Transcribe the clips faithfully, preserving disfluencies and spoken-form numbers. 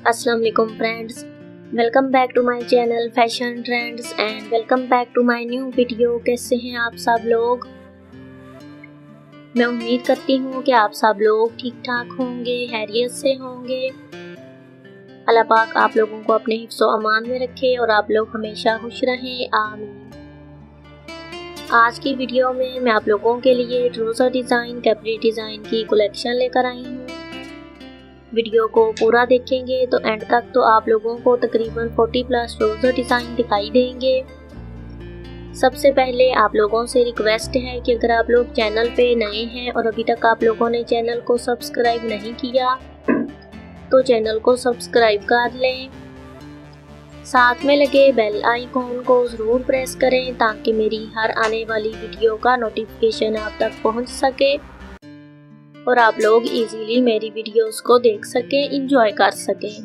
अस्सलाम वालेकुम friends, welcome back to my channel fashion trends and welcome back to my new video. कैसे हैं आप सब लोग? मैं उम्मीद करती हूँ कि आप सब लोग ठीक ठाक होंगे, खैरियत से होंगे। अल्लाह पाक आप लोगों को अपने हिफ्ज़ व अमान में रखे और आप लोग हमेशा खुश रहें, आमीन। आज की वीडियो में मैं आप लोगों के लिए ट्राउज़र डिज़ाइन, कैपरी डिज़ाइन की कलेक्शन लेकर आई हूँ। वीडियो को पूरा देखेंगे तो एंड तक तो आप लोगों को तकरीबन चालीस प्लस ट्राउज़र डिज़ाइन दिखाई देंगे। सबसे पहले आप लोगों से रिक्वेस्ट है कि अगर आप लोग चैनल पे नए हैं और अभी तक आप लोगों ने चैनल को सब्सक्राइब नहीं किया तो चैनल को सब्सक्राइब कर लें। साथ में लगे बेल आइकॉन को ज़रूर प्रेस करें ताकि मेरी हर आने वाली वीडियो का नोटिफिकेशन आप तक पहुंच सके और आप लोग इजीली मेरी वीडियोस को देख सकें, एंजॉय कर सकें।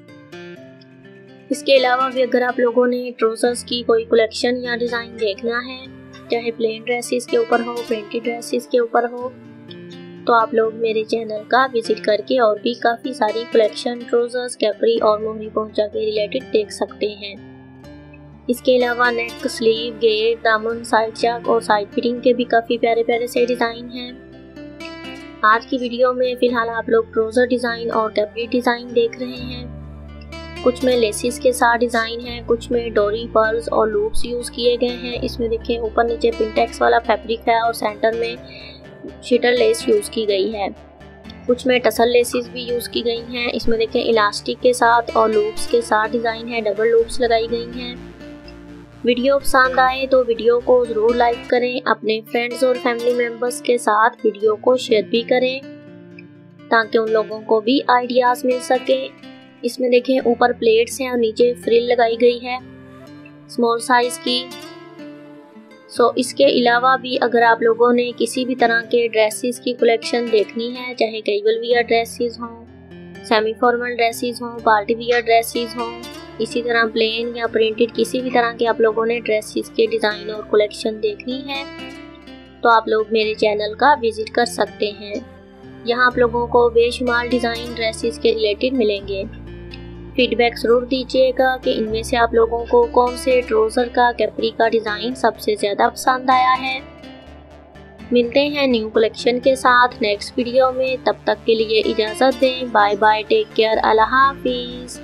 इसके अलावा भी अगर आप लोगों ने ट्राउज़र्स की कोई कलेक्शन या डिज़ाइन देखना है, चाहे प्लेन ड्रेसेस के ऊपर हो, प्रिंटेड ड्रेसेस के ऊपर हो, तो आप लोग मेरे चैनल का विजिट करके और भी काफ़ी सारी कलेक्शन ट्राउज़र्स, कैपरी और मोहरी पोंचा के रिलेटेड देख सकते हैं। इसके अलावा नेक, स्लीव, गेट, दामन, साइड चक और साइड फिटिंग के भी काफ़ी प्यारे प्यारे से डिज़ाइन हैं। आज की वीडियो में फ़िलहाल आप लोग ट्राउज़र डिज़ाइन और कैपरी डिज़ाइन देख रहे हैं। कुछ में लेसिस के साथ डिज़ाइन है, कुछ में डोरी, पर्ल्स और लूप्स यूज़ किए गए हैं। इसमें देखें ऊपर नीचे पिंटेक्स वाला फैब्रिक है और सेंटर में शीटर लेस यूज़ की गई है। कुछ में टसल लेसिस भी यूज़ की गई हैं। इसमें देखें इलास्टिक के साथ और लूप्स के साथ डिज़ाइन है, डबल लूप्स लगाई गई हैं। वीडियो पसंद आए तो वीडियो को ज़रूर लाइक करें, अपने फ्रेंड्स और फैमिली मेम्बर्स के साथ वीडियो को शेयर भी करें ताकि उन लोगों को भी आइडियाज़ मिल सके। इसमें देखें ऊपर प्लेट्स हैं और नीचे फ्रिल लगाई गई है स्मॉल साइज़ की। सो इसके अलावा भी अगर आप लोगों ने किसी भी तरह के ड्रेसेस की कलेक्शन देखनी है, चाहे कैजुअल वियर ड्रेसेस हों, सेमी फॉर्मल ड्रेसेस हों, पार्टी वियर ड्रेसेस हों, इसी तरह प्लेन या प्रिंटेड किसी भी तरह के आप लोगों ने ड्रेसेस के डिज़ाइन और कलेक्शन देखनी है तो आप लोग मेरे चैनल का विजिट कर सकते हैं। यहाँ आप लोगों को बेशुमार डिज़ाइन ड्रेसेस के रिलेटेड मिलेंगे। फीडबैक ज़रूर दीजिएगा कि इनमें से आप लोगों को कौन से ट्राउज़र का, कैपरी का डिज़ाइन सबसे ज़्यादा पसंद आया है। मिलते हैं न्यू कलेक्शन के साथ नेक्स्ट वीडियो में, तब तक के लिए इजाज़त दें। बाय बाय, टेक केयर, अल्लाह हाफिज़।